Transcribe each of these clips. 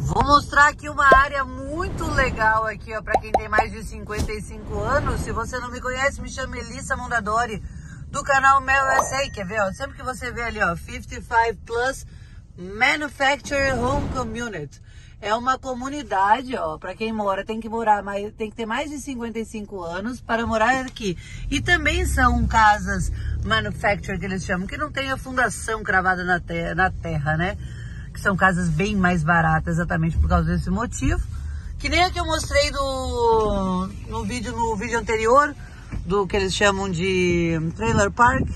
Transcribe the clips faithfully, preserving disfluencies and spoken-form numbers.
Vou mostrar aqui uma área muito legal aqui, ó, para quem tem mais de cinquenta e cinco anos. Se você não me conhece, me chama Melissa Mondadori, do canal Mel U S A. Quer ver, ó? Sempre que você vê ali, ó, cinquenta e cinco plus Manufactured Home Community. É uma comunidade, ó, para quem mora, tem que morar mais, tem que ter mais de cinquenta e cinco anos para morar aqui. E também são casas manufactured, que eles chamam, que não tem a fundação cravada na terra, na terra, né? Que são casas bem mais baratas, exatamente por causa desse motivo. Que nem a que eu mostrei do, no, vídeo, no vídeo anterior, do que eles chamam de trailer park.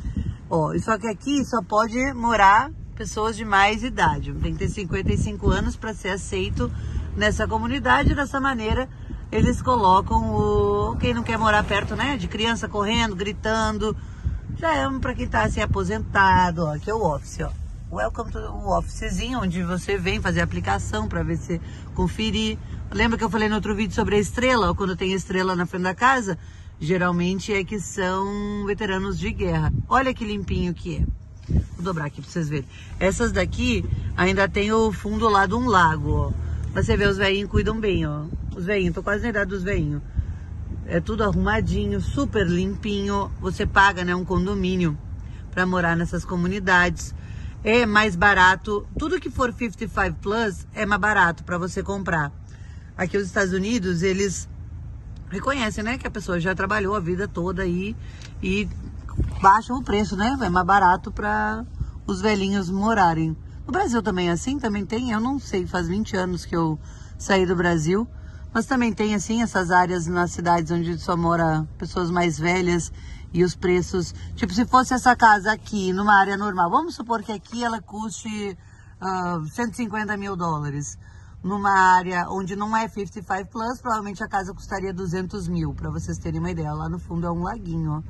Ó, só que aqui só pode morar pessoas de mais idade. Tem que ter cinquenta e cinco anos para ser aceito nessa comunidade. Dessa maneira, eles colocam o quem não quer morar perto, né? De criança correndo, gritando. Já é para quem tá assim aposentado, ó. Aqui é o office, ó. Welcome to o officezinho, onde você vem fazer a aplicação para ver se conferir. Lembra que eu falei no outro vídeo sobre a estrela? Ó, quando tem estrela na frente da casa, geralmente é que são veteranos de guerra. Olha que limpinho que é. Vou dobrar aqui pra vocês verem. Essas daqui ainda tem o fundo lá de um lago, ó. Você vê, os velhinhos cuidam bem, ó. Os velhinhos, tô quase na idade dos velhinhos. É tudo arrumadinho, super limpinho. Você paga, né, um condomínio pra morar nessas comunidades. É mais barato, tudo que for cinquenta e cinco plus é mais barato para você comprar. Aqui nos Estados Unidos, eles reconhecem, né, que a pessoa já trabalhou a vida toda aí e baixam o preço, né? É mais barato para os velhinhos morarem. No Brasil também é assim, também tem, eu não sei, faz vinte anos que eu saí do Brasil, mas também tem assim essas áreas nas cidades onde só mora pessoas mais velhas. E os preços, tipo, se fosse essa casa aqui, numa área normal, vamos supor que aqui ela custe uh, cento e cinquenta mil dólares. Numa área onde não é cinquenta e cinco plus, provavelmente a casa custaria duzentos mil, para vocês terem uma ideia. Lá no fundo é um laguinho, ó.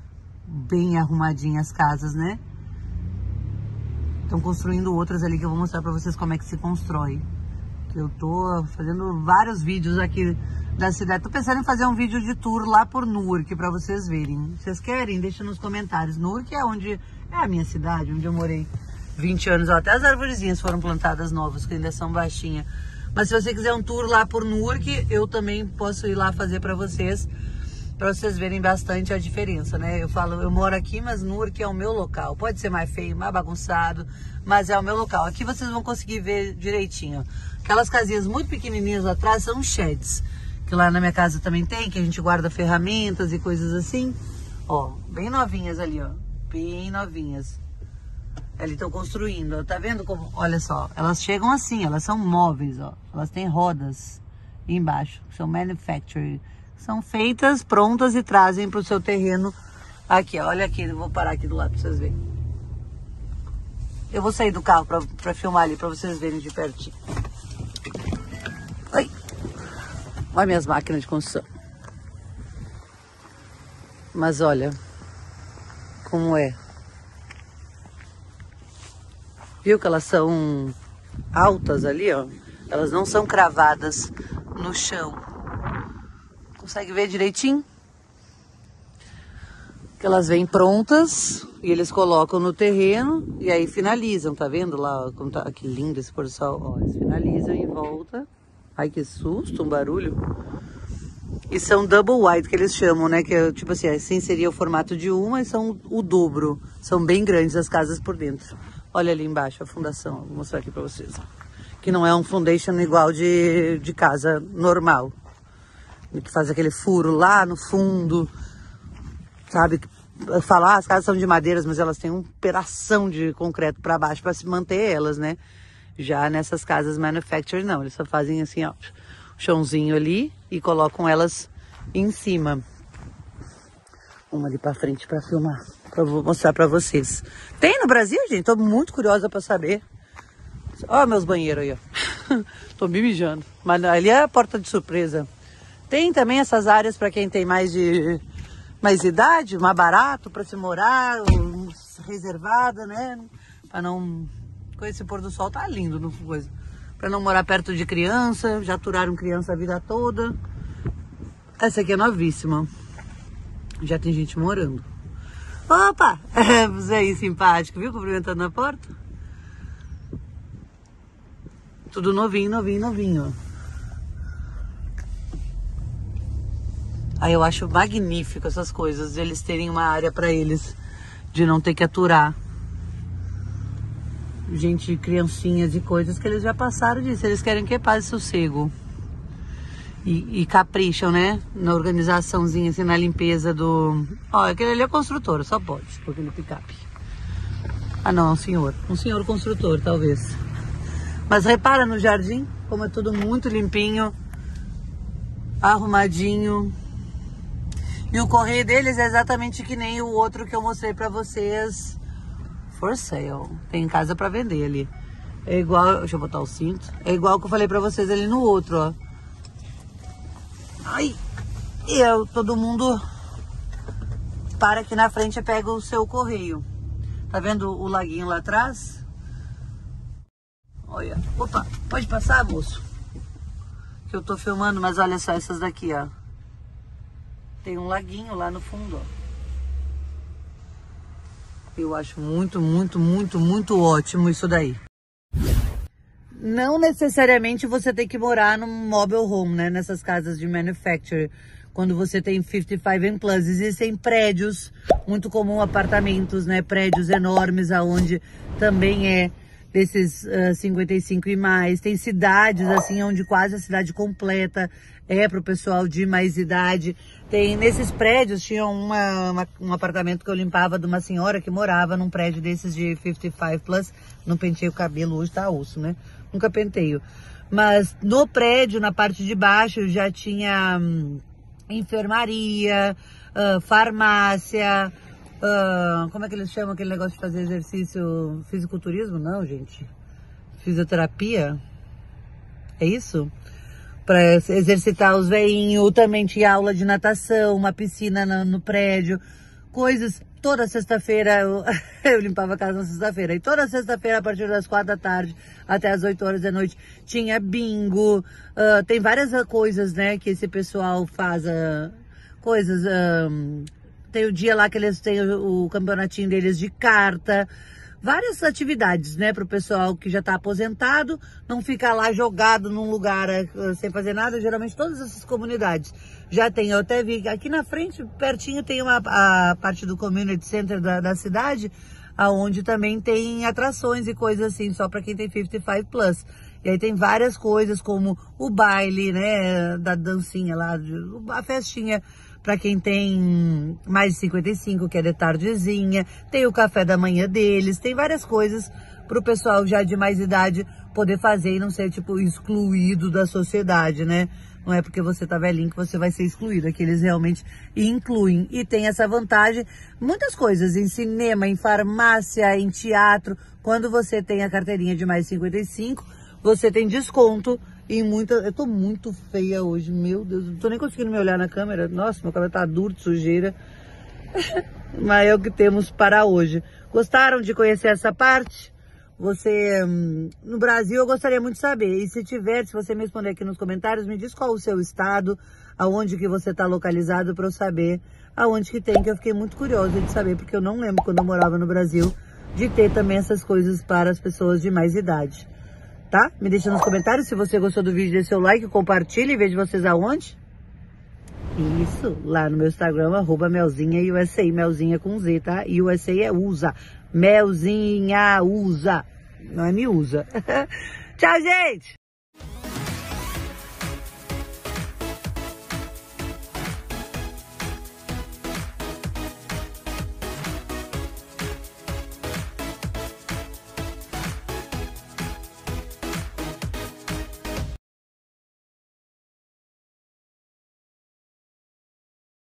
Bem arrumadinhas as casas, né? Estão construindo outras ali que eu vou mostrar para vocês como é que se constrói. Que eu tô fazendo vários vídeos aqui da cidade. Tô pensando em fazer um vídeo de tour lá por Newark para vocês verem. Vocês querem? Deixa nos comentários. Newark é onde é a minha cidade, onde eu morei vinte anos. Ó, até as arvorezinhas foram plantadas novas, que ainda são baixinhas. Mas se você quiser um tour lá por Newark, eu também posso ir lá fazer para vocês, para vocês verem bastante a diferença, né? Eu falo, eu moro aqui, mas Newark é o meu local. Pode ser mais feio, mais bagunçado, mas é o meu local. Aqui vocês vão conseguir ver direitinho. Aquelas casinhas muito pequenininhas atrás são sheds, que lá na minha casa também tem, que a gente guarda ferramentas e coisas assim. Ó, bem novinhas ali, ó, bem novinhas. Ali estão construindo, ó. Tá vendo como? Olha só, elas chegam assim, elas são móveis, ó. Elas têm rodas embaixo, são manufactured. São feitas, prontas e trazem para o seu terreno. Aqui, ó, olha aqui, eu vou parar aqui do lado para vocês verem. Eu vou sair do carro para filmar ali, para vocês verem de pertinho. Ai. Olha minhas máquinas de construção. Mas olha como é. Viu que elas são altas ali, ó? Elas não são cravadas no chão. Consegue ver direitinho? Que elas vêm prontas e eles colocam no terreno e aí finalizam, tá vendo lá? Ó, como tá, que lindo esse pôr do sol. Ó, eles finalizam em volta. Ai, que susto, um barulho. E são double wide que eles chamam, né? Que é, tipo assim, assim seria o formato de uma e são o dobro. São bem grandes as casas por dentro. Olha ali embaixo a fundação, ó, vou mostrar aqui pra vocês. Que não é um foundation igual de, de casa normal. Que faz aquele furo lá no fundo, sabe? Falar, as casas são de madeiras, mas elas têm um pedação de concreto para baixo para se manter elas, né? Já nessas casas manufactured não, eles só fazem assim, ó, chãozinho ali e colocam elas em cima. Uma ali para frente para filmar, para mostrar para vocês. Tem no Brasil, gente? Tô muito curiosa para saber. Ó, meus banheiros aí, ó. Tô me mijando, mas ali é a porta de surpresa. Tem também essas áreas para quem tem mais de mais idade, mais barato para se morar, reservada, né? Para não... Com esse pôr do sol tá lindo, não coisa. Para não morar perto de criança, já aturaram criança a vida toda. Essa aqui é novíssima. Já tem gente morando. Opa! Você aí simpático, viu? Cumprimentando na porta. Tudo novinho, novinho, novinho. Aí eu acho magnífico essas coisas, eles terem uma área pra eles, de não ter que aturar gente, criancinhas e coisas que eles já passaram disso. Eles querem que paz e sossego. E, e capricham, né? Na organizaçãozinha, assim, na limpeza do... Ó, aquele ali é construtor, só pode, com aquele picape. Ah não, é um senhor. Um senhor construtor, talvez. Mas repara no jardim, como é tudo muito limpinho, arrumadinho. E o correio deles é exatamente que nem o outro que eu mostrei pra vocês. For sale. Tem casa pra vender ali. É igual... Deixa eu botar o cinto. É igual que eu falei pra vocês ali no outro, ó. Ai! E eu, todo mundo para aqui na frente e pega o seu correio. Tá vendo o laguinho lá atrás? Olha. Opa! Pode passar, moço? Que eu tô filmando, mas olha só essas daqui, ó. Tem um laguinho lá no fundo, ó. Eu acho muito, muito, muito, muito ótimo isso daí. Não necessariamente você tem que morar num mobile home, né? Nessas casas de manufacturer. Quando você tem cinquenta e cinco and plus, existem prédios, muito comum apartamentos, né? Prédios enormes, aonde também é desses uh, cinquenta e cinco e mais. Tem cidades, assim, onde quase a cidade completa é pro pessoal de mais idade. Tem, nesses prédios, tinha uma, uma, um apartamento que eu limpava de uma senhora que morava num prédio desses de cinquenta e cinco plus. Não pentei o cabelo, hoje tá osso, né? Nunca penteio. Mas no prédio, na parte de baixo, já tinha hum, enfermaria, uh, farmácia, uh, como é que eles chamam aquele negócio de fazer exercício, fisiculturismo? Não, gente. Fisioterapia? É isso? Para exercitar os veinhos, também tinha aula de natação, uma piscina no, no prédio, coisas. Toda sexta-feira eu, eu limpava a casa na sexta-feira. E toda sexta-feira, a partir das quatro da tarde até as oito horas da noite, tinha bingo. Uh, tem várias coisas, né, que esse pessoal faz. Uh, coisas. Uh, tem o dia lá que eles têm o, o campeonatinho deles de carta. Várias atividades, né, pro pessoal que já tá aposentado, não ficar lá jogado num lugar uh, sem fazer nada. Geralmente todas essas comunidades já tem. Eu até vi aqui na frente, pertinho, tem uma a parte do community center da, da cidade, aonde também tem atrações e coisas assim, só para quem tem cinquenta e cinco plus. E aí tem várias coisas como o baile, né, da dancinha lá, a festinha para quem tem mais de cinquenta e cinco, que é de tardezinha, tem o café da manhã deles, tem várias coisas pro pessoal já de mais idade poder fazer e não ser, tipo, excluído da sociedade, né? Não é porque você tá velhinho que você vai ser excluído, é que eles realmente incluem. E tem essa vantagem, muitas coisas, em cinema, em farmácia, em teatro. Quando você tem a carteirinha de mais de cinquenta e cinco, você tem desconto em muita... Eu tô muito feia hoje, meu Deus, não tô nem conseguindo me olhar na câmera. Nossa, meu cabelo tá duro de sujeira. Mas é o que temos para hoje. Gostaram de conhecer essa parte? Você, no Brasil, eu gostaria muito de saber. E se tiver, se você me responder aqui nos comentários, me diz qual o seu estado, aonde que você está localizado, para eu saber aonde que tem, que eu fiquei muito curiosa de saber, porque eu não lembro quando eu morava no Brasil, de ter também essas coisas para as pessoas de mais idade. Tá? Me deixa nos comentários. Se você gostou do vídeo, dê seu like, compartilhe e vejo vocês aonde? Isso, lá no meu Instagram, arroba Melzinha U S A, Melzinha com Z, tá? U S A é usa. Melzinha usa. Não é me usa. Tchau, gente!